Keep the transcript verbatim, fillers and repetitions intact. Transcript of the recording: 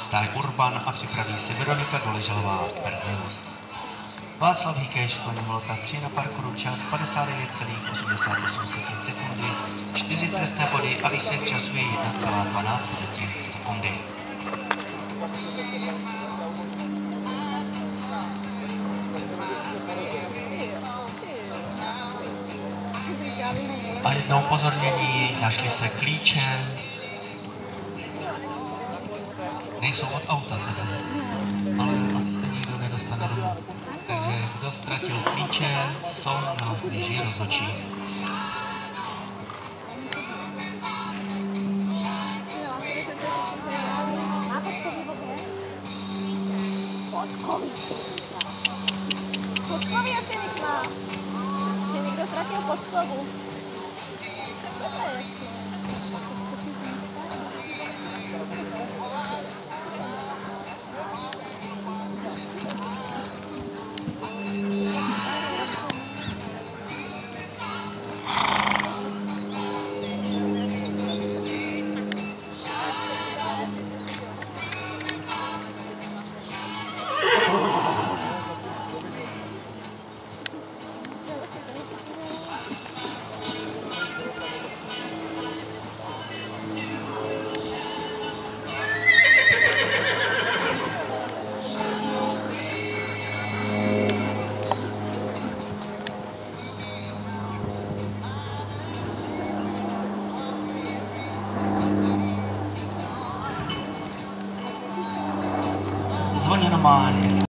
Stáj Urban a připraví se Veronika Doležalová, Perseus. Václav Hykeš, Koň Molota tři na parkouru, čas padesát devět celá osmdesát osm sekundy, čtyři trestné body a výsledek času je jedna celá dvanáct sekundy. A jednou upozornění, našli se klíče, nejsou od auta teda, ale asi se nikdo nedostane domů. Takže kdo ztratil klíče, jsou na věži rozhodčí. Podkový. Podkový asi nechá. Že někdo ztratil podkovu. Zvoněno má